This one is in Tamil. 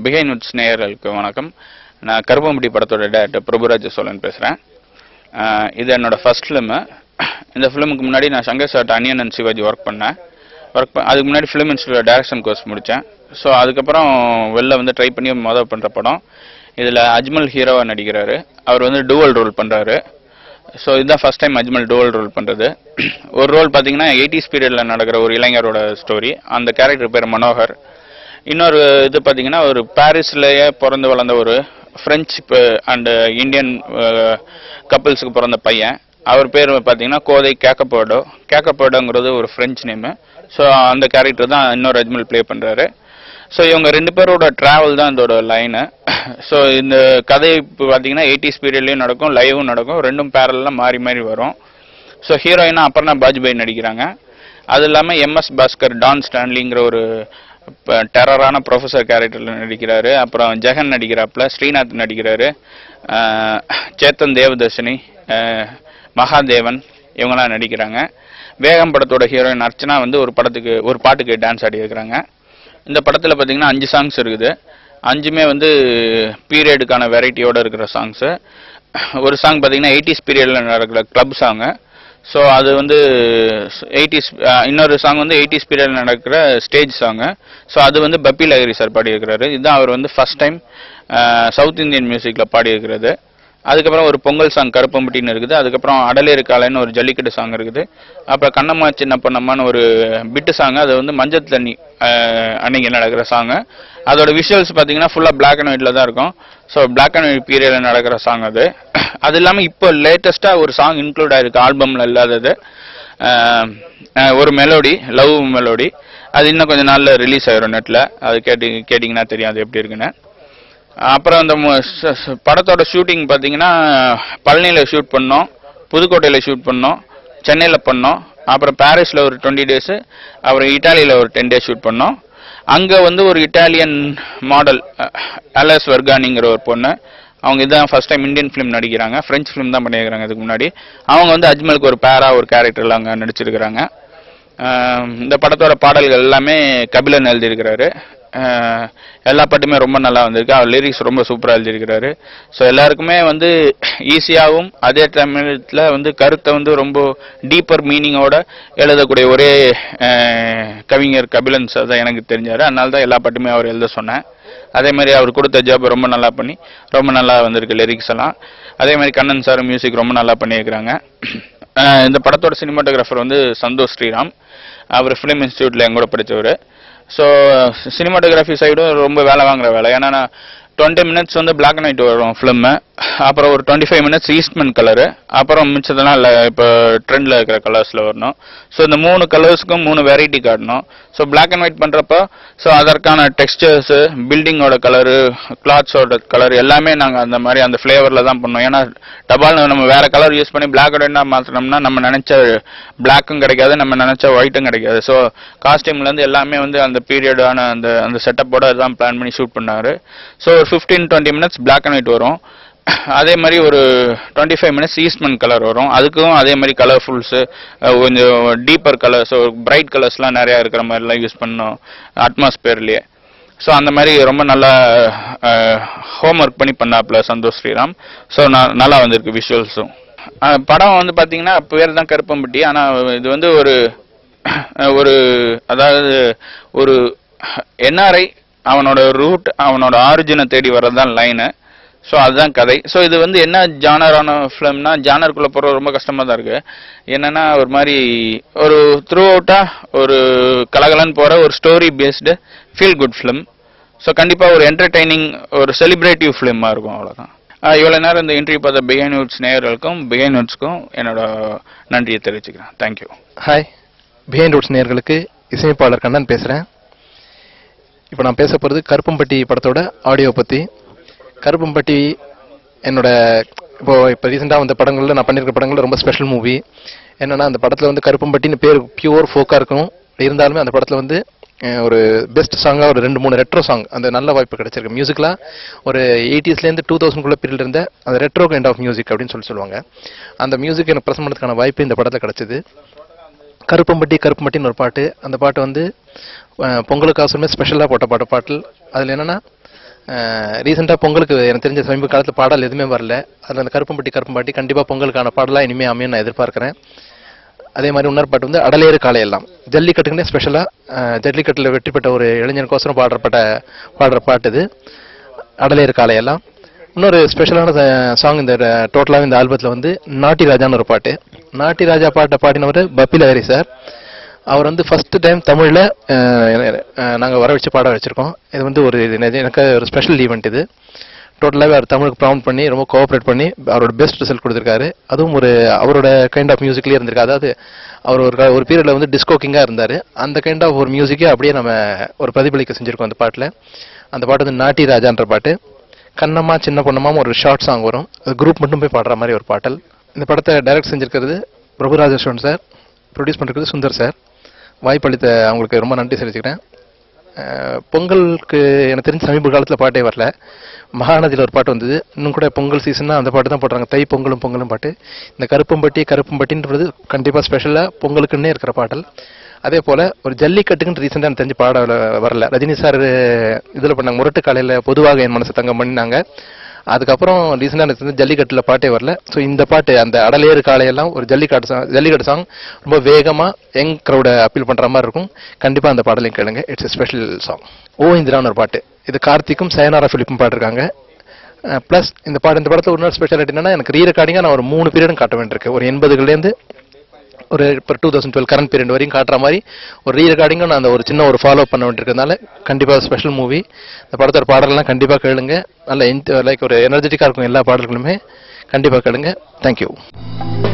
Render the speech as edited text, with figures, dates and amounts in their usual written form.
பிஹைண்ட் நோட்ஸ் நேயர்களுக்கு வணக்கம். நான் கருப்பம்பட்டி படத்தோட டேரக்டர் பிரபுராஜ் சோழன் பேசுகிறேன். இது என்னோட ஃபர்ஸ்ட் ஃபிலிமு. இந்த ஃபிலிமுக்கு முன்னாடி நான் சங்கர் சார்ட்ட அனியன் அண்ட் சிவாஜி ஒர்க் பண்ணேன். அதுக்கு முன்னாடி ஃபிலிம் இன்ஸ்டியூட்டில் டைரக்ஷன் கோர்ஸ் முடித்தேன். ஸோ அதுக்கப்புறம் வெளில வந்து ட்ரை பண்ணி பண்ணுற படம். இதில் அஜ்மல் ஹீரோவாக நடிக்கிறாரு. அவர் வந்து டூவல் ரோல் பண்ணுறாரு. ஸோ இதுதான் first time Ajmal dual role பண்ணுறது. ஒரு ரோல் பார்த்தீங்கன்னா 80s பீரியடில் நடக்கிற ஒரு இளைஞரோட ஸ்டோரி. அந்த கேரக்டர் பேர் மனோகர். இன்னொரு இது பார்த்தீங்கன்னா ஒரு பாரிஸ்லேயே பிறந்து வளர்ந்த ஒரு ஃப்ரெஞ்சு அண்டு இந்தியன் கப்பிள்ஸுக்கு பிறந்த பையன். அவர் பேர் பார்த்தீங்கன்னா கோதை கேக்கப்போடோங்கிறது ஒரு ஃப்ரெஞ்சு நேமு. ஸோ அந்த கேரக்டர் தான் இன்னொரு அஜ்மல் ப்ளே பண்ணுறாரு. ஸோ இவங்க ரெண்டு பேரோட ட்ராவல் தான் இதோட லைனு. ஸோ இந்த கதை இப்போ பார்த்தீங்கன்னா 80s பீரியட்லேயும் நடக்கும், லைவும் நடக்கும், ரெண்டும் பேரலாம் மாறி மாறி வரும். ஸோ ஹீரோயினா அபர்ணா பாஜ்பாய் நடிக்கிறாங்க. அது இல்லாமல் எம்எஸ் பாஸ்கர் டான் ஸ்டான்லிங்கிற ஒரு டெரரான ப்ரொஃபஸர் கேரக்டரில் நடிக்கிறாரு. அப்புறம் ஜெகன் நடிக்கிறாப்புல, ஸ்ரீநாத் நடிக்கிறாரு, சேத்தன் தேவதர்ஷினி, மகாதேவன் இவங்கெல்லாம் நடிக்கிறாங்க. வேகம் படத்தோட ஹீரோயின் அர்ச்சனா வந்து ஒரு பாட்டுக்கு டான்ஸ் ஆடி இருக்கிறாங்க. இந்த படத்தில் பார்த்தீங்கன்னா 5 சாங்ஸ் இருக்குது. 5மே வந்து பீரியடுக்கான வெரைட்டியோடு இருக்கிற சாங்ஸு. ஒரு சாங் பார்த்தீங்கன்னா 80s பீரியடில் நடக்கிற கிளப் சாங்கு. ஸோ அது வந்து 80s. இன்னொரு சாங் வந்து 80s பீரியடில் நடக்கிற ஸ்டேஜ் சாங்கு. ஸோ அது வந்து பப்பி லஹரி சார் பாடியிருக்கிறாரு. இதுதான் அவர் வந்து ஃபர்ஸ்ட் டைம் சவுத் இந்தியன் மியூசிக்கில் பாடியிருக்கிறது. அதுக்கப்புறம் ஒரு பொங்கல் சாங் கருப்பம்பட்டின்னு இருக்குது. அதுக்கப்புறம் அடலேறு காலைன்னு ஒரு ஜல்லிக்கட்டு சாங் இருக்குது. அப்புறம் கண்ணம்மா சின்ன பொண்ணம்மான்னு ஒரு பிட்டு சாங்கு. அது வந்து மஞ்சள் தண்ணி அன்னைக்கு நடக்கிற சாங்கு. அதோட விஷுவல்ஸ் பார்த்தீங்கன்னா ஃபுல்லாக பிளாக் அண்ட் ஒயிட்டில் தான் இருக்கும். ஸோ பிளாக் அண்ட் ஒயிட் பீரியடில் நடக்கிற சாங் அது. அது இல்லாமல் இப்போ லேட்டஸ்ட்டாக ஒரு சாங் இன்க்ளூட் ஆகிருக்கு, ஆல்பமில் இல்லாதது. ஒரு மெலோடி, லவ் மெலோடி. அது இன்னும் கொஞ்சம் நாளில் ரிலீஸ் ஆகிரும் நெட்டில். அது கேட்டிங்கன்னா தெரியும் அது எப்படி இருக்குன்னு. அப்புறம் அந்த படத்தோட ஷூட்டிங் பார்த்தீங்கன்னா பழனியில் ஷூட் பண்ணோம், புதுக்கோட்டையில் ஷூட் பண்ணோம், சென்னையில் பண்ணோம், அப்புறம் பாரிஸில் ஒரு 20 டேஸு, அப்புறம் இட்டாலியில் ஒரு 10 டேஸ் ஷூட் பண்ணோம். அங்கே வந்து ஒரு இட்டாலியன் மாடல் அலஸ் வர்கானிங்கிற ஒரு பொண்ணு, அவங்க இதுதான் ஃபர்ஸ்ட் டைம் இந்தியன் ஃபிலிம் நடிக்கிறாங்க. ஃப்ரெஞ்ச் ஃபிலிம் தான் பண்ணியிருக்கிறாங்க இதுக்கு முன்னாடி. அவங்க வந்து அஜ்மலுக்கு ஒரு ஒரு கேரக்டரில் அங்கே நடிச்சிருக்கிறாங்க. இந்த படத்தோட பாடல்கள் எல்லாமே கபிலன் எழுதியிருக்கிறாரு. எல்லா பாட்டுமே ரொம்ப நல்லா வந்திருக்கு. அவர் லிரிக்ஸ் ரொம்ப சூப்பராக எழுதியிருக்கிறாரு. ஸோ எல்லாருக்குமே வந்து ஈஸியாகவும் அதே டைமில் வந்து கருத்தை வந்து ரொம்ப டீப்பர் மீனிங்கோட எழுதக்கூடிய ஒரே கவிஞர் கபிலன் சார் தான் எனக்கு தெரிஞ்சார். அதனால தான் எல்லா பாட்டுமே அவர் எழுத சொன்னேன். அதே மாதிரி அவர் கொடுத்த ஜாப் ரொம்ப நல்லா பண்ணி ரொம்ப நல்லா வந்திருக்கு லிரிக்ஸ் எல்லாம். அதே மாதிரி கண்ணன் சார் மியூசிக் ரொம்ப நல்லா பண்ணியிருக்கிறாங்க. இந்த படத்தோட சினிமாட்டோகிராஃபர் வந்து சந்தோஷ் ஸ்ரீராம். அவர் ஃபிலிம் இன்ஸ்டியூட்டில் எங்கூட படித்தவர். ஸோ சினிமாட்டோகிராஃபி சைடும் ரொம்ப வேலை வாங்குற வேலை. ஏன்னா 20 மினிட்ஸ் வந்து பிளாக் அண்ட் ஒயிட் வரும் ஃபிலிமு. அப்புறம் ஒரு 25 மினிட்ஸ் ஈஸ்ட்மன் கலரு. அப்புறம் மிச்சதெல்லாம் இல்லை இப்போ ட்ரெண்டில் இருக்கிற கலர்ஸில் வரணும். ஸோ இந்த 3 கலர்ஸுக்கும் 3 வெரைட்டி காட்டணும். ஸோ பிளாக் அண்ட் ஒயிட் பண்ணுறப்போ ஸோ அதற்கான டெக்ஸ்டர்ஸு, பில்டிங்கோட கலரு, கிளாத்ஸோட கலர் எல்லாமே நாங்கள் அந்த மாதிரி அந்த ஃப்ளேவரில் தான் பண்ணோம். ஏன்னா டபால் நம்ம வேறு கலர் யூஸ் பண்ணி பிளாக் அண்ட் ஒயிட்டாக மாற்றினோம்னா நம்ம நினச்ச பிளாக்கும் கிடைக்காது, நம்ம நினச்ச ஒயிட்டும் கிடைக்காது. ஸோ காஸ்டியூம்லேருந்து எல்லாமே வந்து அந்த பீரியடான அந்த செட்டப்போட தான் பிளான் பண்ணி ஷூட் பண்ணார். ஸோ ஒரு 15-20 மினிட்ஸ் பிளாக் அண்ட் ஒயிட் வரும். அதே மாதிரி ஒரு 25 மினிட்ஸ் ஈஸ்ட்மன் கலர் வரும். அதுக்கும் அதே மாதிரி கலர்ஃபுல்ஸு, கொஞ்சம் டீப்பர் கலர்ஸ், பிரைட் கலர்ஸ்லாம் நிறையா இருக்கிற மாதிரிலாம் யூஸ் பண்ணோம் அட்மாஸ்பியர்லேயே. ஸோ அந்த மாதிரி ரொம்ப நல்லா ஹோம் ஒர்க் பண்ணி பண்ணாப்புல சந்தோஷ் ஸ்ரீராம். ஸோ நல்லா வந்திருக்கு விஷுவல்ஸும். படம் வந்து பார்த்தீங்கன்னா பேர் தான் கருப்பம்பட்டி. ஆனால் இது வந்து ஒரு அதாவது ஒரு என்ஆர்ஐ அவனோட ரூட், அவனோட ஆரிஜினை தேடி வர்றதுதான் லைனு. ஸோ அதுதான் கதை. ஸோ இது வந்து என்ன ஜானரான ஃபிலிம்னா, ஜானருக்குள்ளே போகிற ரொம்ப கஷ்டமாக தான் இருக்குது. என்னென்னா ஒரு மாதிரி ஒரு த்ரூ அவுட்டாக ஒரு கலகலன்னு போகிற ஒரு story based feel good film. So கண்டிப்பாக ஒரு என்டர்டெய்னிங், ஒரு செலிப்ரேட்டிவ் ஃபிலிமாக இருக்கும். அவ்வளோதான். இவ்வளோ நேரம் இந்த இன்டர்வியூ பார்த்த பிஹைண்ட் நோட்ஸ் நேயர்களுக்கும் பிஹைண்ட் நோட்ஸ்க்கும் என்னோட நன்றியை தெரிவிச்சுக்கிறேன். தேங்க்யூ. ஹாய், பிஹைண்ட் நோட்ஸ் நேயர்களுக்கு இசையமைப்பாளர் கண்ணன் பேசுகிறேன். இப்போ நான் பேச போகிறது கருப்பம்பட்டி படத்தோட ஆடியோ பற்றி. கருப்பம்பட்டி என்னோட இப்போ ரீசெண்டாக வந்த படங்களில் நான் பண்ணியிருக்க படங்களில் ரொம்ப ஸ்பெஷல் மூவி. என்னென்னா அந்த படத்தில் வந்து கருப்பம்பட்டின்னு பேர் பியூர் ஃபோக்காக இருக்கும். இருந்தாலுமே அந்த படத்தில் வந்து ஒரு பெஸ்ட் சாங்காக ஒரு 2-3 ரெட்ரோ சாங் அந்த நல்ல வாய்ப்பு கிடைச்சிருக்கு. மியூசிக்லாம் ஒரு 80ஸ்லேருந்து 2000 பீரியட் இருந்த அந்த ரெட்ரோ கைண்ட் ஆஃப் மியூசிக் அப்படின்னு சொல்லுவாங்க. அந்த மியூசிக் எனக்கு ப்ரெசென்ட் பண்ணுறதுக்கான வாய்ப்பு இந்த படத்தில் கிடைச்சிது. கருப்பம்பட்டின்னு ஒரு பாட்டு. அந்த பாட்டு வந்து பொங்கலுக்கு அவசரமே ஸ்பெஷலாக போட்ட பாட்டு. அதில் என்னென்னா ரீசெண்டாக பொங்கலுக்கு எனக்கு தெரிஞ்ச சமீப காலத்தில் பாடல் எதுவுமே வரல. அதில் அந்த கருப்பம்பட்டி கண்டிப்பாக பொங்கலுக்கான பாடலாக இனிமேல் அமையும் நான் எதிர்பார்க்குறேன். அதே மாதிரி இன்னொரு பாட்டு வந்து அடலேறு காலையெல்லாம் ஜல்லிக்கட்டுக்குன்னே ஸ்பெஷலாக ஜல்லிக்கட்டில் வெற்றி பெற்ற ஒரு இளைஞனுக்கோசரம் பாடுற பாட்டு இது அடலேறு காலையெல்லாம். இன்னொரு ஸ்பெஷலான சாங் இந்த டோட்டலாக இந்த ஆல்பத்தில் வந்து நாட்டி ராஜான்னு ஒரு பாட்டு. நாட்டி ராஜா பாட்டை பாடினவர் பப்பில் ஹரி சார். அவர் வந்து ஃபர்ஸ்ட் டைம் தமிழில் நாங்கள் வர வச்சு பாட வச்சுருக்கோம். இது வந்து எனக்கு ஒரு ஸ்பெஷல் ஈவெண்ட். இது டோட்டலாகவே அவர் தமிழுக்கு ப்ரௌண்ட் பண்ணி ரொம்ப கோஆப்ரேட் பண்ணி அவரோட பெஸ்ட் ரிசல்ட் கொடுத்துருக்காரு. அதுவும் அவரோட கைண்ட் ஆஃப் மியூசிக்லேயே இருந்திருக்கு. அதாவது அவர் ஒரு பீரியடில் வந்து டிஸ்கோ கிங்காக இருந்தார். அந்த கைண்ட் ஆஃப் ஒரு மியூசிக்கே அப்படியே நம்ம ஒரு பிரதிபலிக்க செஞ்சுருக்கோம் அந்த பாட்டில். அந்த பாட்டு வந்து நாட்டி ராஜான்ற பாட்டு. கண்ணம்மா சின்ன பொண்ணம்மா ஒரு ஷார்ட் சாங் வரும், அது குரூப் மட்டும் போய் பாடுற மாதிரி ஒரு பாட்டல். இந்த படத்தை டைரக்ட் செஞ்சிருக்கிறது பிரபுராஜ சோழன் சார், ப்ரொடியூஸ் பண்ணிருக்கிறது சுந்தர் சார். வாய்ப்பளித்த அவங்களுக்கு ரொம்ப நன்றி செலுத்திக்கிறேன். பொங்கலுக்கு எனக்கு தெரிஞ்ச சமீப காலத்தில் பாட்டே வரல. மகாநதியில் ஒரு பாட்டு வந்தது. இன்னும் கூட பொங்கல் சீசன்னா அந்த பாட்டு தான் போடுறாங்க, தை பொங்கலும் பாட்டு. இந்த கருப்பம்பட்டின்றது கண்டிப்பாக ஸ்பெஷலாக பொங்கலுக்குன்னே இருக்கிற பாடல். அதே போல் ஒரு ஜல்லிக்கட்டுக்குன்னு ரீசெண்டாக எனக்கு தெரிஞ்சு பாட வரல. ரஜினி சார் இதில் பண்ணாங்க, முரட்டு காலையில் பொதுவாக என் மனசை தங்கம் பண்ணினாங்க. அதுக்கப்புறம் ரீசெண்டாக எனக்கு தெரிஞ்சு ஜல்லிக்கட்டில் பாட்டே வரல. ஸோ இந்த பாட்டு அந்த அடலேறு காலையெல்லாம் ஒரு ஜல்லிக்கட்டு சாங் ரொம்ப வேகமாக யங் க்ரௌடை அப்பீல் பண்ணுற மாதிரி இருக்கும். கண்டிப்பாக அந்த பாடலையும் கேளுங்க. It's a special song. ஓ இந்திரான்னு ஒரு பாட்டு. இது கார்த்திக்கும் சயனாரா ஃபிலிப்பும் பாடிருக்காங்க. ப்ளஸ் இந்த படத்தில் இன்னொரு ஸ்பெஷாலிட்டி என்னன்னா, எனக்கு ரீ ரெக்கார்டிங்காக நான் ஒரு 3 பீரியடும் காட்ட வேண்டியிருக்கு. ஒரு 80லேருந்து ஒரு இப்போ 2012 கரண்ட் பீரியட் வரைக்கும் காட்டுற மாதிரி ஒரு ரீ ரெக்கார்டிங்கும் நான் ஒரு சின்ன ஃபாலோ பண்ண வேண்டியிருக்கிறதுனால கண்டிப்பாக ஸ்பெஷல் மூவி. இந்த படத்தோட பாடலாம் கண்டிப்பாக கேளுங்க. நல்ல லைக் ஒரு எனர்ஜெட்டிக்காக இருக்கும் எல்லா பாடல்களுமே. கண்டிப்பாக கேளுங்க. தேங்க்யூ.